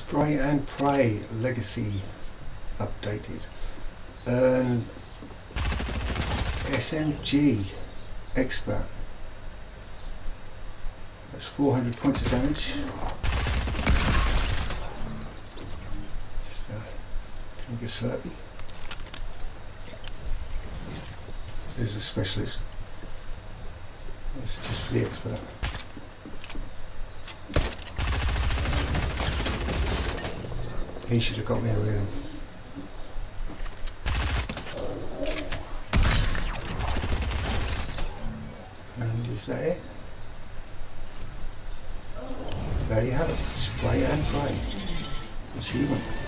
Spray and Pray Legacy updated. SMG Expert. That's 400 points of damage. Just drink a Slurpee. There's the specialist. It's just for the expert. He should have got me really. And is that it? There you have it. Spray and Pray. Achievement.